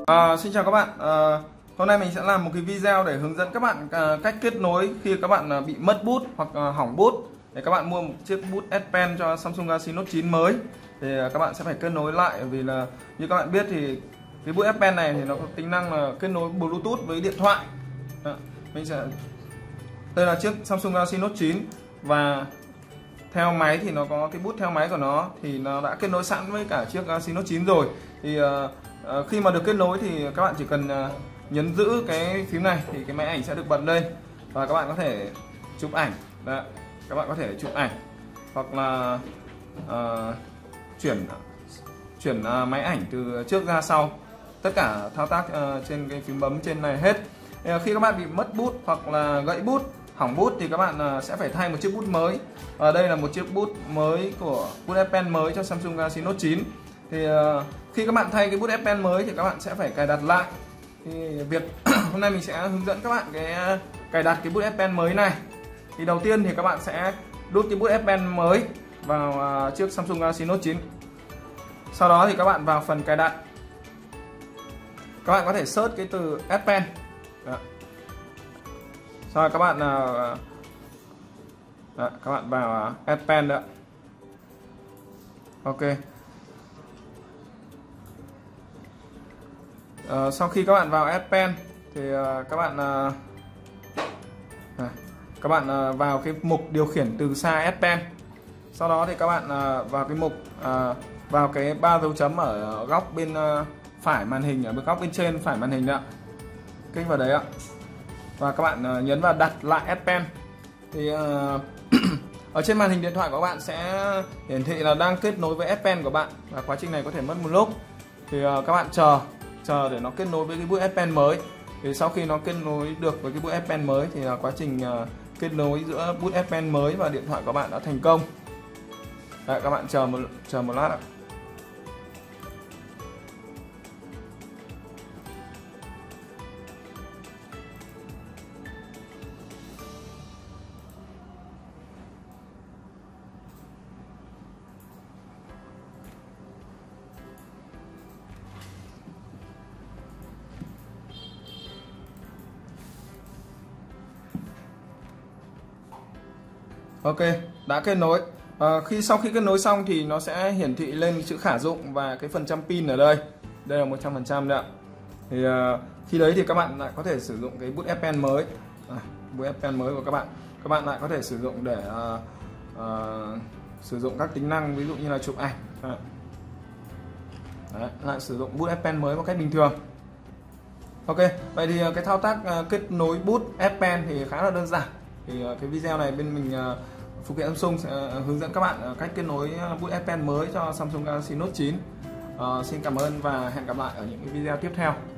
Xin chào các bạn. Hôm nay mình sẽ làm một cái video để hướng dẫn các bạn cách kết nối khi các bạn bị mất bút hoặc hỏng bút. Để các bạn mua một chiếc bút S Pen cho Samsung Galaxy Note 9 mới thì các bạn sẽ phải kết nối lại, vì là như các bạn biết thì cái bút S Pen này thì nó có tính năng là kết nối Bluetooth với điện thoại. Đây là chiếc Samsung Galaxy Note 9 và theo máy thì nó có cái bút theo máy của nó thì nó đã kết nối sẵn với cả chiếc Galaxy Note 9 rồi. Thì khi mà được kết nối thì các bạn chỉ cần nhấn giữ cái phím này thì cái máy ảnh sẽ được bật lên và các bạn có thể chụp ảnh. Đấy, các bạn có thể chụp ảnh hoặc là chuyển máy ảnh từ trước ra sau, tất cả thao tác trên cái phím bấm trên này hết. Khi các bạn bị mất bút hoặc là gãy bút, hỏng bút thì các bạn sẽ phải thay một chiếc bút mới. Và đây là một chiếc bút mới của bút S Pen mới cho Samsung Galaxy Note 9. Thì khi các bạn thay cái bút S Pen mới thì các bạn sẽ phải cài đặt lại. Thì việc hôm nay mình sẽ hướng dẫn các bạn cái cài đặt cái bút S Pen mới này. Thì đầu tiên thì các bạn sẽ đút cái bút S Pen mới vào chiếc Samsung Galaxy Note 9. Sau đó thì các bạn vào phần cài đặt. Các bạn có thể search cái từ S Pen. Sau đó các bạn vào S Pen nữa. Ok. Sau khi các bạn vào S Pen thì các bạn vào cái mục điều khiển từ xa S Pen. Sau đó thì các bạn vào cái mục vào cái 3 dấu chấm ở góc bên phải màn hình, ở góc bên trên phải màn hình đó. Kích vào đấy ạ. Và các bạn nhấn vào đặt lại S Pen. Thì ở trên màn hình điện thoại của bạn sẽ hiển thị là đang kết nối với S Pen của bạn, và quá trình này có thể mất một lúc. Thì các bạn chờ để nó kết nối với cái bút S Pen mới. Thì sau khi nó kết nối được với cái bút S Pen mới thì quá trình kết nối giữa bút S Pen mới và điện thoại của bạn đã thành công. Đấy, các bạn chờ một lát ạ. Ok, đã kết nối. Sau khi kết nối xong thì nó sẽ hiển thị lên chữ khả dụng và cái phần trăm pin ở đây. Đây là 100% đấy ạ. Thì khi đấy thì các bạn lại có thể sử dụng cái bút S Pen mới. Bút S Pen mới của các bạn lại có thể sử dụng để sử dụng các tính năng ví dụ như là chụp ảnh. Đấy, lại sử dụng bút S Pen mới một cách bình thường. Ok, vậy thì cái thao tác kết nối bút S Pen thì khá là đơn giản. Thì cái video này bên mình Phụ kiện Samsung sẽ hướng dẫn các bạn cách kết nối bút S Pen mới cho Samsung Galaxy Note 9. Xin cảm ơn và hẹn gặp lại ở những cái video tiếp theo.